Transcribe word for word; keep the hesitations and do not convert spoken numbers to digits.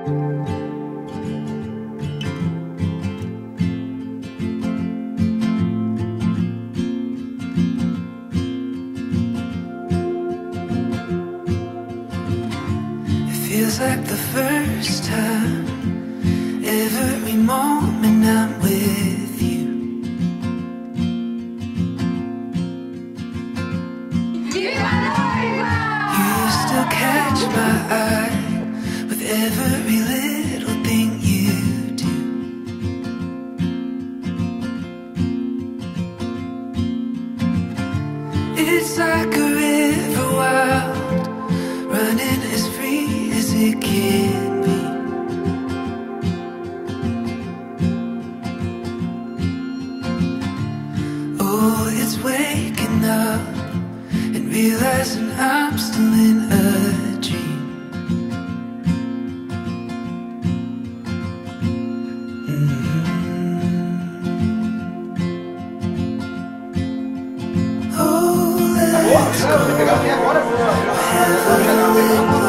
Feels like the first time, every moment I'm with you. You still catch my eye with every little thing you do. It's like a river wild, running as free as it can be. Oh, it's waking up and realizing I'm still in a dream. Mm-hmm. Oh, let's go.